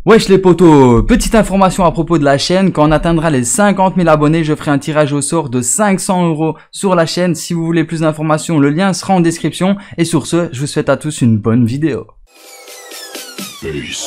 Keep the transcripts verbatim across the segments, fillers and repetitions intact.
Wesh les potos, petite information à propos de la chaîne, quand on atteindra les cinquante mille abonnés, je ferai un tirage au sort de cinq cents euros sur la chaîne. Si vous voulez plus d'informations, le lien sera en description. Et sur ce, je vous souhaite à tous une bonne vidéo. Peace.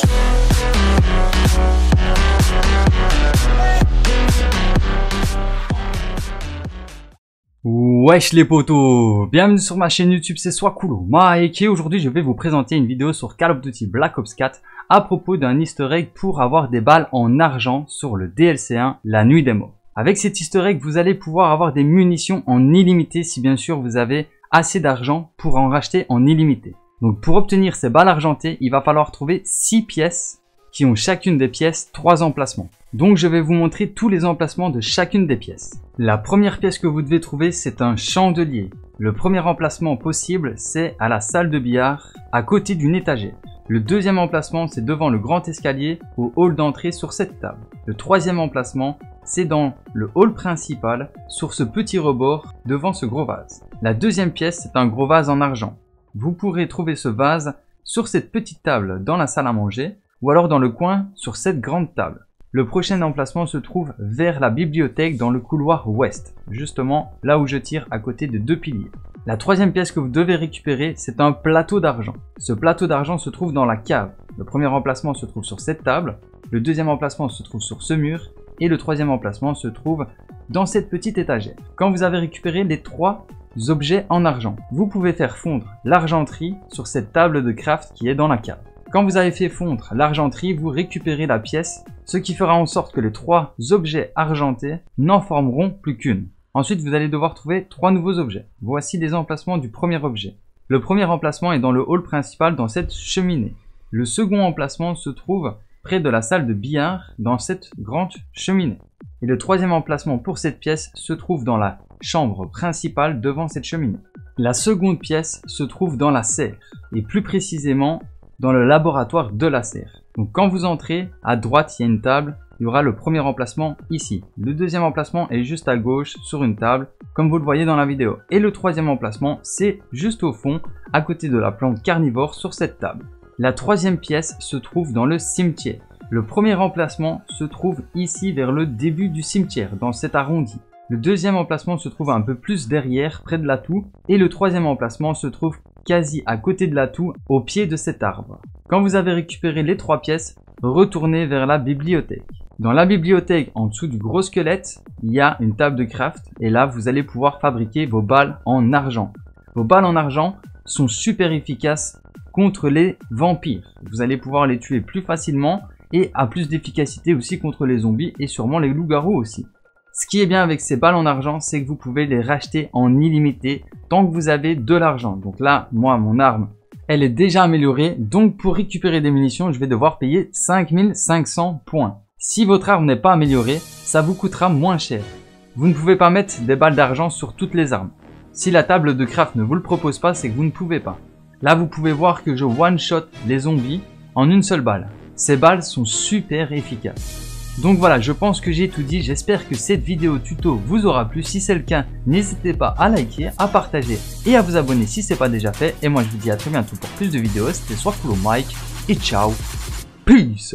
Wesh les potos, bienvenue sur ma chaîne YouTube, c'est Swakulo Mike et aujourd'hui je vais vous présenter une vidéo sur Call of Duty Black Ops quatre à propos d'un easter egg pour avoir des balles en argent sur le D L C un, la nuit des morts. Avec cet easter egg, vous allez pouvoir avoir des munitions en illimité si bien sûr vous avez assez d'argent pour en racheter en illimité. Donc pour obtenir ces balles argentées, il va falloir trouver six pièces qui ont chacune des pièces trois emplacements. Donc je vais vous montrer tous les emplacements de chacune des pièces. La première pièce que vous devez trouver, c'est un chandelier. Le premier emplacement possible, c'est à la salle de billard, à côté d'une étagère. Le deuxième emplacement, c'est devant le grand escalier, au hall d'entrée sur cette table. Le troisième emplacement, c'est dans le hall principal, sur ce petit rebord, devant ce gros vase. La deuxième pièce, c'est un gros vase en argent. Vous pourrez trouver ce vase sur cette petite table dans la salle à manger, ou alors dans le coin sur cette grande table. Le prochain emplacement se trouve vers la bibliothèque dans le couloir ouest, justement là où je tire à côté de deux piliers. La troisième pièce que vous devez récupérer, c'est un plateau d'argent. Ce plateau d'argent se trouve dans la cave. Le premier emplacement se trouve sur cette table, le deuxième emplacement se trouve sur ce mur et le troisième emplacement se trouve dans cette petite étagère. Quand vous avez récupéré les trois objets en argent, vous pouvez faire fondre l'argenterie sur cette table de craft qui est dans la cave. Quand vous avez fait fondre l'argenterie, vous récupérez la pièce, ce qui fera en sorte que les trois objets argentés n'en formeront plus qu'une. Ensuite, vous allez devoir trouver trois nouveaux objets. Voici les emplacements du premier objet. Le premier emplacement est dans le hall principal dans cette cheminée. Le second emplacement se trouve près de la salle de billard dans cette grande cheminée. Et le troisième emplacement pour cette pièce se trouve dans la chambre principale devant cette cheminée. La seconde pièce se trouve dans la serre et plus précisément dans le laboratoire de la serre. Donc quand vous entrez, à droite il y a une table, il y aura le premier emplacement ici. Le deuxième emplacement est juste à gauche sur une table, comme vous le voyez dans la vidéo. Et le troisième emplacement, c'est juste au fond, à côté de la plante carnivore sur cette table. La troisième pièce se trouve dans le cimetière. Le premier emplacement se trouve ici vers le début du cimetière, dans cet arrondi. Le deuxième emplacement se trouve un peu plus derrière, près de l'atout. Et le troisième emplacement se trouve quasi à côté de l'atout, au pied de cet arbre. Quand vous avez récupéré les trois pièces, retournez vers la bibliothèque. Dans la bibliothèque, en dessous du gros squelette, il y a une table de craft et là vous allez pouvoir fabriquer vos balles en argent. Vos balles en argent sont super efficaces contre les vampires. Vous allez pouvoir les tuer plus facilement et à plus d'efficacité aussi contre les zombies et sûrement les loups-garous aussi. Ce qui est bien avec ces balles en argent, c'est que vous pouvez les racheter en illimité tant que vous avez de l'argent. Donc là, moi, mon arme, elle est déjà améliorée. Donc pour récupérer des munitions, je vais devoir payer cinq mille cinq cents points. Si votre arme n'est pas améliorée, ça vous coûtera moins cher. Vous ne pouvez pas mettre des balles d'argent sur toutes les armes. Si la table de craft ne vous le propose pas, c'est que vous ne pouvez pas. Là, vous pouvez voir que je one-shot les zombies en une seule balle. Ces balles sont super efficaces. Donc voilà, je pense que j'ai tout dit, j'espère que cette vidéo tuto vous aura plu. Si c'est le cas, n'hésitez pas à liker, à partager et à vous abonner si ce n'est pas déjà fait. Et moi je vous dis à très bientôt pour plus de vidéos, c'était Swakulo Mike et ciao, peace.